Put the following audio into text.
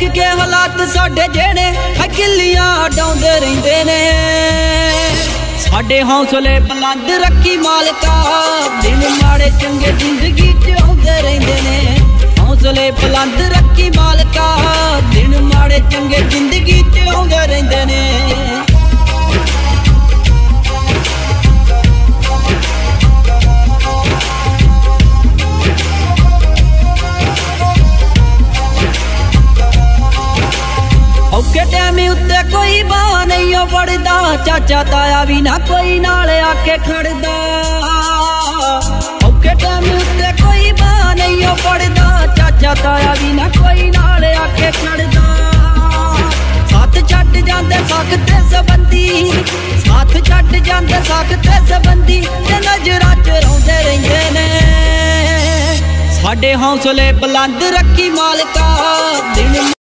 के हालात साडे जेड़े गिल्लियां डाउंदे रहिंदे ने। साडे हौसले बुलंद रखी मालका, दिन माड़े चंगे जिंदगी च आउंदे रहिंदे ने। हौसले बुलंद रखी मालका, दिन माड़े चंगे जिंदगी च आउंदे रहिंदे ने। औखे टाइम उत्ते कोई बाह नहीं पड़दा, चाचा ताया भी ना कोई नाल आके खड़दा। औखे टाइम उत्ते कोई बाह नहीं पड़दा, चाचा ताया भी ना कोई नाल आके खड़दा। साथ छड्ड जांदे सकते सबंधी, साथ छड्ड जांदे सकते सबंधी, ते नजरां च रौंदे रहिंदे ने। साडे हौसले बुलंद रखी मालका, दिन